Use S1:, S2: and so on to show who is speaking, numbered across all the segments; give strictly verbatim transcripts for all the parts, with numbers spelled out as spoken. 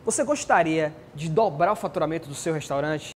S1: Você gostaria de dobrar o faturamento do seu restaurante?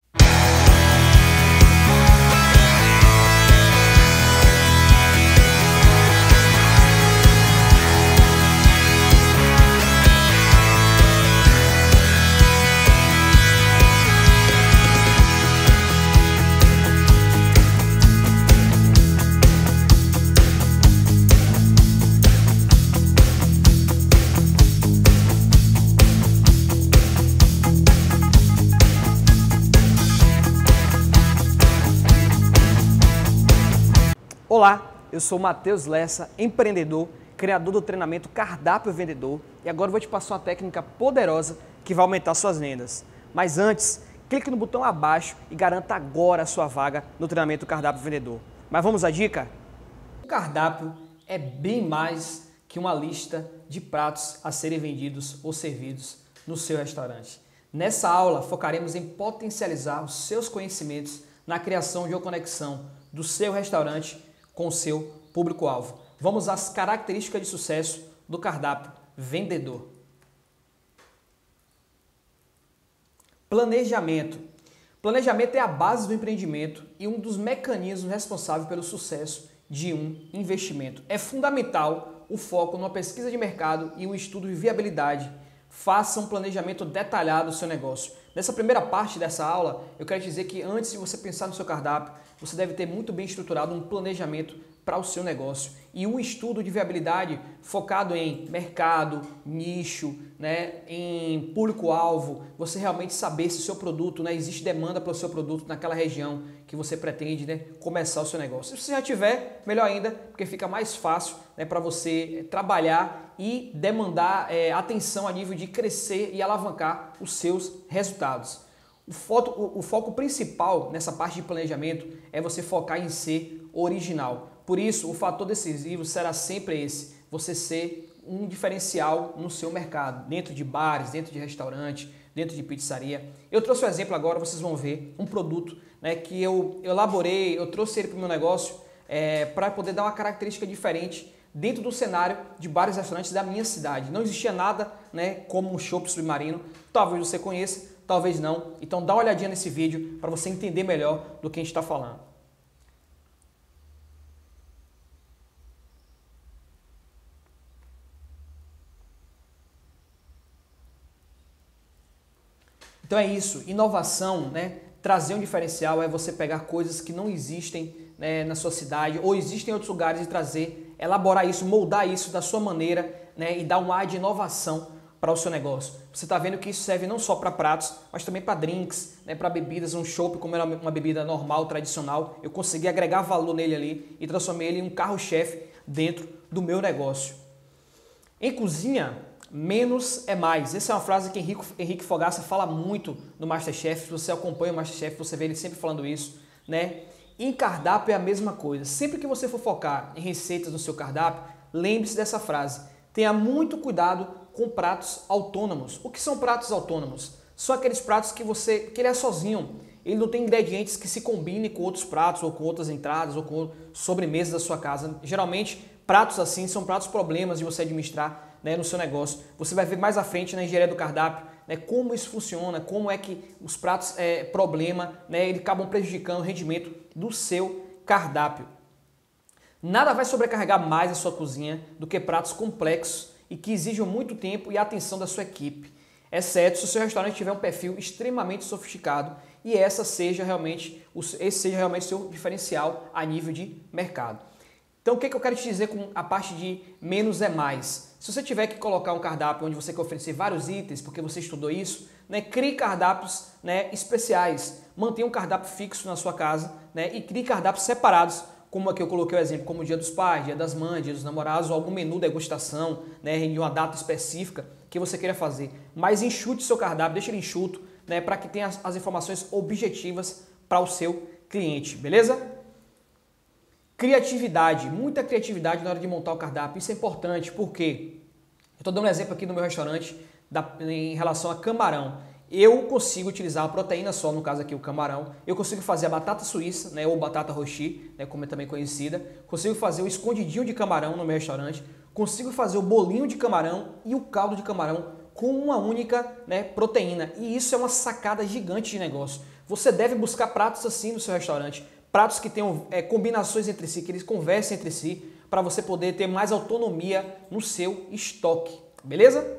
S1: Olá, eu sou o Matheus Lessa, empreendedor, criador do treinamento Cardápio Vendedor, e agora eu vou te passar uma técnica poderosa que vai aumentar suas vendas. Mas antes, clique no botão abaixo e garanta agora a sua vaga no treinamento Cardápio Vendedor. Mas vamos à dica? O cardápio é bem mais que uma lista de pratos a serem vendidos ou servidos no seu restaurante. Nessa aula, focaremos em potencializar os seus conhecimentos na criação de uma conexão do seu restaurante com o seu público-alvo. Vamos às características de sucesso do cardápio vendedor. Planejamento. Planejamento é a base do empreendimento e um dos mecanismos responsáveis pelo sucesso de um investimento. É fundamental o foco numa pesquisa de mercado e um estudo de viabilidade. Faça um planejamento detalhado do seu negócio. Nessa primeira parte dessa aula, eu quero te dizer que antes de você pensar no seu cardápio, você deve ter muito bem estruturado um planejamento para o seu negócio e um estudo de viabilidade focado em mercado, nicho, né, em público-alvo, você realmente saber se o seu produto, né, existe demanda para o seu produto naquela região que você pretende, né, começar o seu negócio. Se você já tiver, melhor ainda, porque fica mais fácil, né, para você trabalhar e demandar é, atenção a nível de crescer e alavancar os seus resultados. O, foto, o, o foco principal nessa parte de planejamento é você focar em ser original. Por isso, o fator decisivo será sempre esse, você ser um diferencial no seu mercado, dentro de bares, dentro de restaurante, dentro de pizzaria. Eu trouxe um exemplo agora, vocês vão ver, um produto, né, que eu, eu elaborei, eu trouxe ele para o meu negócio é, para poder dar uma característica diferente dentro do cenário de bares e restaurantes da minha cidade. Não existia nada, né, como um chopp submarino, talvez você conheça, talvez não. Então dá uma olhadinha nesse vídeo para você entender melhor do que a gente está falando. Então é isso, inovação, né? Trazer um diferencial é você pegar coisas que não existem, né, na sua cidade ou existem em outros lugares e trazer, elaborar isso, moldar isso da sua maneira, né, e dar um ar de inovação para o seu negócio. Você está vendo que isso serve não só para pratos, mas também para drinks, né, para bebidas, um chopp, como era uma bebida normal, tradicional. Eu consegui agregar valor nele ali e transformei ele em um carro-chefe dentro do meu negócio. Em cozinha, menos é mais. Essa é uma frase que Henrique, Henrique Fogaça fala muito no Masterchef. Se você acompanha o Masterchef, você vê ele sempre falando isso, né? Em cardápio é a mesma coisa. Sempre que você for focar em receitas no seu cardápio, lembre-se dessa frase. Tenha muito cuidado com pratos autônomos. O que são pratos autônomos? São aqueles pratos que você que ele é sozinho. Ele não tem ingredientes que se combinem com outros pratos ou com outras entradas ou com sobremesas da sua casa. Geralmente, pratos assim são pratos problemas de você administrar, né, no seu negócio. Você vai ver mais à frente na engenharia do cardápio, né, como isso funciona, como é que os pratos é problema, né, eles acabam prejudicando o rendimento do seu cardápio. Nada vai sobrecarregar mais a sua cozinha do que pratos complexos e que exijam muito tempo e atenção da sua equipe, exceto se o seu restaurante tiver um perfil extremamente sofisticado e essa seja realmente, esse seja realmente o seu diferencial a nível de mercado. Então, o que, que eu quero te dizer com a parte de menos é mais? Se você tiver que colocar um cardápio onde você quer oferecer vários itens, porque você estudou isso, né, crie cardápios, né, especiais. Mantenha um cardápio fixo na sua casa, né, e crie cardápios separados, como aqui eu coloquei o exemplo, como o Dia dos Pais, Dia das Mães, Dia dos Namorados, ou algum menu degustação, né, de uma data específica que você queira fazer. Mas enxute seu cardápio, deixe ele enxuto, né, para que tenha as, as informações objetivas para o seu cliente, beleza? Criatividade, muita criatividade na hora de montar o cardápio, isso é importante, porque eu estou dando um exemplo aqui no meu restaurante da, em relação a camarão. Eu consigo utilizar a proteína só, no caso aqui o camarão, eu consigo fazer a batata suíça, né, ou batata rochi, né, como é também conhecida, consigo fazer o escondidinho de camarão no meu restaurante, consigo fazer o bolinho de camarão e o caldo de camarão com uma única, né, proteína. E isso é uma sacada gigante de negócio. Você deve buscar pratos assim no seu restaurante, pratos que tenham é, combinações entre si, que eles conversem entre si, para você poder ter mais autonomia no seu estoque, beleza?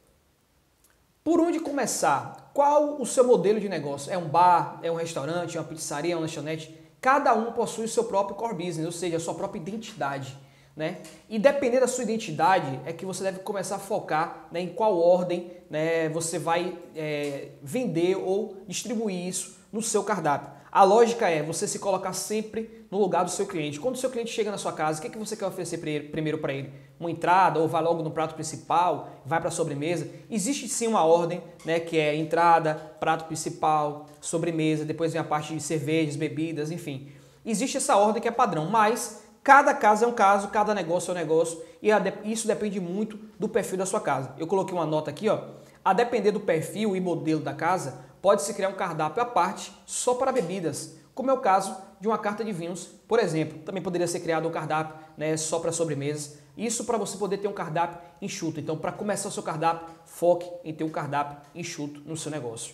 S1: Por onde começar? Qual o seu modelo de negócio? É um bar, é um restaurante, é uma pizzaria, é uma lanchonete? Cada um possui o seu próprio core business, ou seja, a sua própria identidade, né? E dependendo da sua identidade, é que você deve começar a focar, né, em qual ordem, né, você vai é, vender ou distribuir isso no seu cardápio. A lógica é você se colocar sempre no lugar do seu cliente. Quando o seu cliente chega na sua casa, o que, é que você quer oferecer primeiro para ele? Uma entrada ou vai logo no prato principal, vai para a sobremesa? Existe sim uma ordem, né, que é entrada, prato principal, sobremesa, depois vem a parte de cervejas, bebidas, enfim. Existe essa ordem que é padrão, mas cada caso é um caso, cada negócio é um negócio e isso depende muito do perfil da sua casa. Eu coloquei uma nota aqui, ó. A depender do perfil e modelo da casa, pode-se criar um cardápio à parte só para bebidas, como é o caso de uma carta de vinhos, por exemplo. Também poderia ser criado um cardápio, né, só para sobremesas. Isso para você poder ter um cardápio enxuto. Então, para começar o seu cardápio, foque em ter um cardápio enxuto no seu negócio.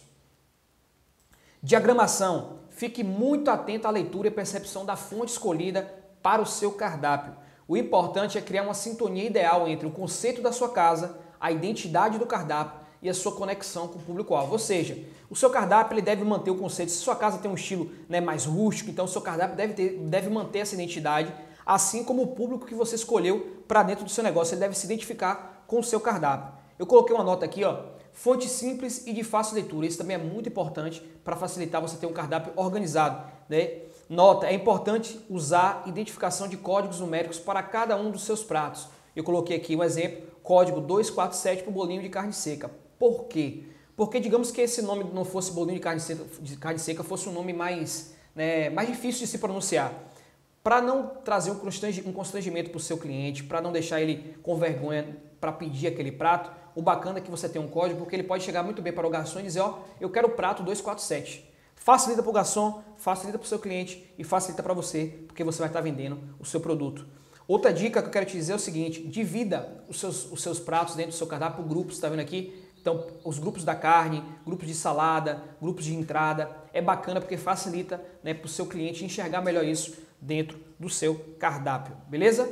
S1: Diagramação. Fique muito atento à leitura e percepção da fonte escolhida para o seu cardápio. O importante é criar uma sintonia ideal entre o conceito da sua casa, a identidade do cardápio e a sua conexão com o público-alvo. Ou seja, o seu cardápio ele deve manter o conceito. Se sua casa tem um estilo, né, mais rústico, então o seu cardápio deve, ter, deve manter essa identidade, assim como o público que você escolheu para dentro do seu negócio. Ele deve se identificar com o seu cardápio. Eu coloquei uma nota aqui, ó, fonte simples e de fácil leitura. Isso também é muito importante para facilitar você ter um cardápio organizado, né? Nota, é importante usar identificação de códigos numéricos para cada um dos seus pratos. Eu coloquei aqui um exemplo, código dois quatro sete para o bolinho de carne seca. Por quê? Porque digamos que esse nome não fosse bolinho de carne seca, de carne seca fosse um nome mais, né, mais difícil de se pronunciar. Para não trazer um constrangimento para o seu cliente, para não deixar ele com vergonha para pedir aquele prato, o bacana é que você tem um código, porque ele pode chegar muito bem para o garçom e dizer, ó, eu quero o prato dois quatro sete. Facilita para o garçom, facilita para o seu cliente e facilita para você, porque você vai estar vendendo o seu produto. Outra dica que eu quero te dizer é o seguinte, divida os seus, os seus pratos dentro do seu cardápio por grupos, está vendo aqui? Então, os grupos da carne, grupos de salada, grupos de entrada, é bacana porque facilita, né, para o seu cliente enxergar melhor isso dentro do seu cardápio, beleza?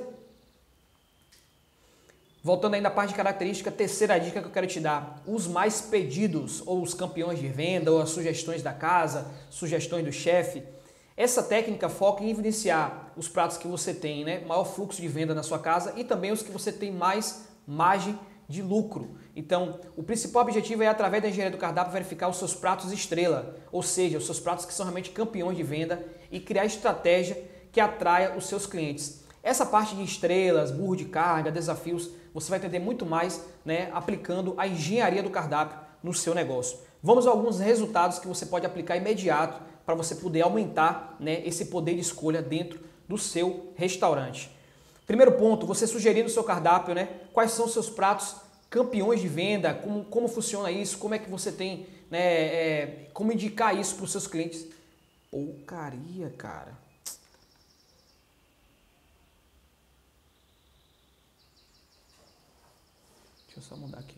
S1: Voltando ainda à parte de característica, terceira dica que eu quero te dar, os mais pedidos, ou os campeões de venda, ou as sugestões da casa, sugestões do chefe. Essa técnica foca em evidenciar os pratos que você tem, né, maior fluxo de venda na sua casa e também os que você tem mais margem de lucro. Então, o principal objetivo é, através da engenharia do cardápio, verificar os seus pratos estrela, ou seja, os seus pratos que são realmente campeões de venda e criar estratégia que atraia os seus clientes. Essa parte de estrelas, burro de carga, desafios, você vai entender muito mais, né, aplicando a engenharia do cardápio no seu negócio. Vamos a alguns resultados que você pode aplicar imediato para você poder aumentar, né, esse poder de escolha dentro do seu restaurante. Primeiro ponto, você sugerir no seu cardápio, né, quais são os seus pratos campeões de venda, como, como funciona isso, como é que você tem, né, é, como indicar isso para os seus clientes. Porcaria, cara. Deixa eu só mudar aqui.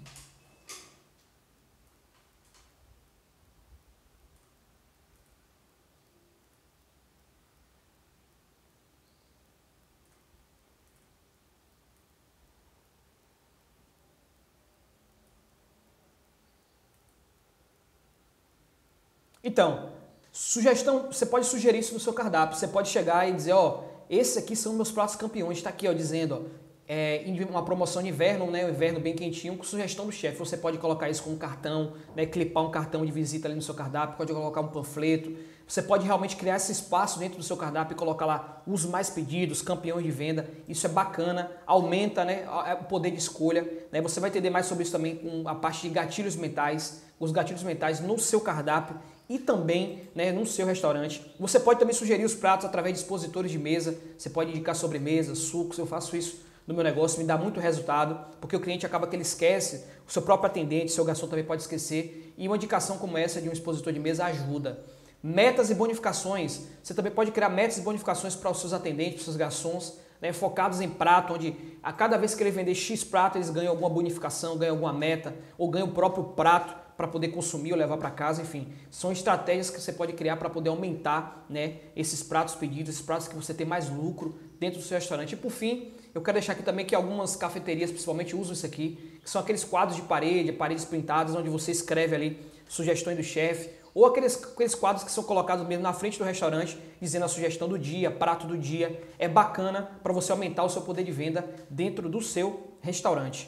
S1: Então, sugestão, você pode sugerir isso no seu cardápio. Você pode chegar e dizer, ó, esses aqui são meus pratos campeões. Está aqui, ó, dizendo, ó, é, uma promoção de inverno, né, um inverno bem quentinho, com sugestão do chefe. Você pode colocar isso com um cartão, né, clipar um cartão de visita ali no seu cardápio, pode colocar um panfleto. Você pode realmente criar esse espaço dentro do seu cardápio e colocar lá os mais pedidos, campeões de venda. Isso é bacana, aumenta, né, o poder de escolha. Né? Você vai entender mais sobre isso também com a parte de gatilhos mentais, os gatilhos mentais no seu cardápio e também, né, no seu restaurante. Você pode também sugerir os pratos através de expositores de mesa. Você pode indicar sobremesa, sucos. Eu faço isso no meu negócio, me dá muito resultado, porque o cliente acaba que ele esquece, o seu próprio atendente, seu garçom também pode esquecer, e uma indicação como essa de um expositor de mesa ajuda. Metas e bonificações, você também pode criar metas e bonificações para os seus atendentes, para os seus garçons, né, focados em prato, onde a cada vez que ele vender X prato, eles ganham alguma bonificação, ganham alguma meta, ou ganham o próprio prato para poder consumir ou levar para casa, enfim. São estratégias que você pode criar para poder aumentar, né, esses pratos pedidos, esses pratos que você tem mais lucro dentro do seu restaurante. E por fim, eu quero deixar aqui também que algumas cafeterias principalmente usam isso aqui, que são aqueles quadros de parede, paredes pintadas, onde você escreve ali sugestões do chefe, ou aqueles, aqueles quadros que são colocados mesmo na frente do restaurante, dizendo a sugestão do dia, prato do dia. É bacana para você aumentar o seu poder de venda dentro do seu restaurante.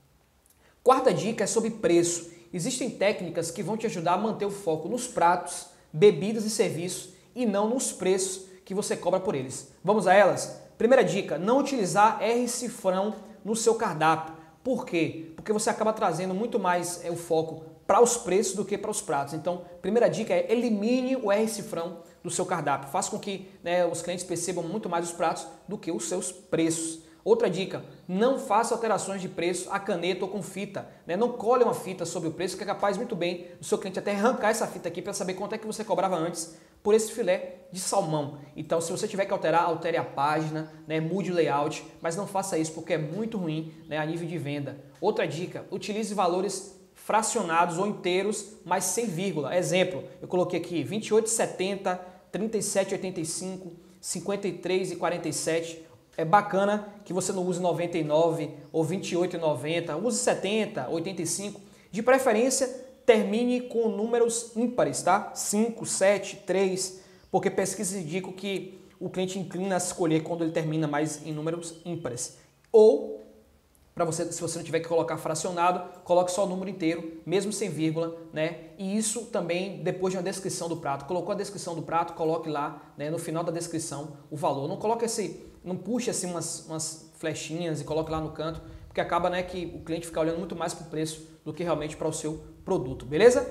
S1: Quarta dica é sobre preço. Existem técnicas que vão te ajudar a manter o foco nos pratos, bebidas e serviços e não nos preços que você cobra por eles. Vamos a elas? Primeira dica, não utilizar R cifrão no seu cardápio. Por quê? Porque você acaba trazendo muito mais é, o foco para os preços do que para os pratos. Então, primeira dica é elimine o R cifrão do seu cardápio. Faça com que, né, os clientes percebam muito mais os pratos do que os seus preços. Outra dica, não faça alterações de preço a caneta ou com fita. Né? Não cole uma fita sobre o preço, que é capaz muito bem do seu cliente até arrancar essa fita aqui para saber quanto é que você cobrava antes por esse filé de salmão. Então, se você tiver que alterar, altere a página, né? Mude o layout, mas não faça isso porque é muito ruim, né, a nível de venda. Outra dica, utilize valores fracionados ou inteiros, mas sem vírgula. Exemplo, eu coloquei aqui vinte e oito e setenta, trinta e sete e oitenta e cinco, cinquenta e três e quarenta e sete. É bacana que você não use noventa e nove ou vinte e oito e noventa, use setenta, oitenta e cinco. De preferência, termine com números ímpares, tá? cinco, sete, três, porque pesquisas indicam que o cliente inclina a escolher quando ele termina mais em números ímpares. Ou, para você, se você não tiver que colocar fracionado, coloque só o número inteiro, mesmo sem vírgula, né? E isso também depois de uma descrição do prato. Colocou a descrição do prato, coloque lá, né, no final da descrição o valor. Não coloque esse, não puxe assim umas, umas flechinhas e coloque lá no canto, porque acaba, né, que o cliente fica olhando muito mais para o preço do que realmente para o seu produto, beleza?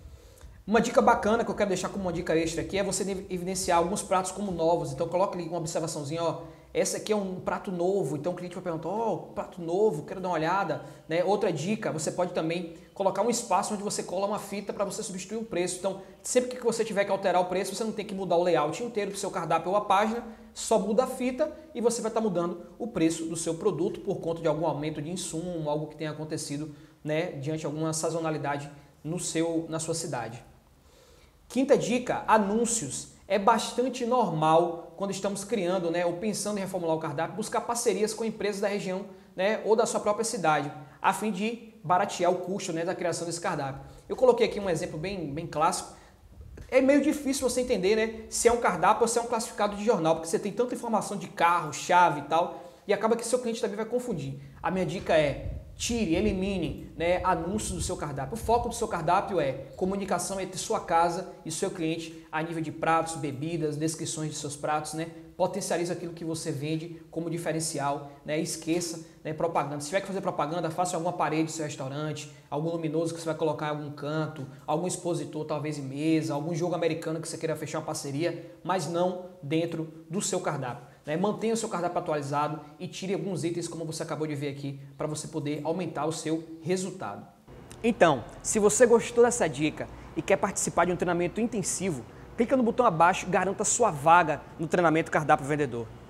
S1: Uma dica bacana que eu quero deixar como uma dica extra aqui é você evidenciar alguns pratos como novos. Então coloque ali uma observaçãozinha, ó, esse aqui é um prato novo, então o cliente vai perguntar, ó, oh, prato novo, quero dar uma olhada, né? Outra dica, você pode também colocar um espaço onde você cola uma fita para você substituir o preço. Então, sempre que você tiver que alterar o preço, você não tem que mudar o layout inteiro do seu cardápio ou a página, só muda a fita e você vai estar mudando o preço do seu produto por conta de algum aumento de insumo, algo que tenha acontecido, né, diante de alguma sazonalidade no seu, na sua cidade. Quinta dica, anúncios. É bastante normal quando estamos criando, né, ou pensando em reformular o cardápio, buscar parcerias com empresas da região, né, ou da sua própria cidade, a fim de baratear o custo, né, da criação desse cardápio. Eu coloquei aqui um exemplo bem, bem clássico. É meio difícil você entender, né, se é um cardápio ou se é um classificado de jornal, porque você tem tanta informação de carro, chave e tal, e acaba que seu cliente também vai confundir. A minha dica é: tire, elimine, né, anúncios do seu cardápio. O foco do seu cardápio é comunicação entre sua casa e seu cliente a nível de pratos, bebidas, descrições de seus pratos, né? Potencialize aquilo que você vende como diferencial, né? Esqueça, né, propaganda. Se tiver que fazer propaganda, faça em alguma parede do seu restaurante, algum luminoso que você vai colocar em algum canto, algum expositor talvez em mesa, algum jogo americano que você queira fechar uma parceria, mas não dentro do seu cardápio. Né? Mantenha o seu cardápio atualizado e tire alguns itens como você acabou de ver aqui para você poder aumentar o seu resultado. Então, se você gostou dessa dica e quer participar de um treinamento intensivo, clica no botão abaixo e garanta sua vaga no treinamento Cardápio Vendedor.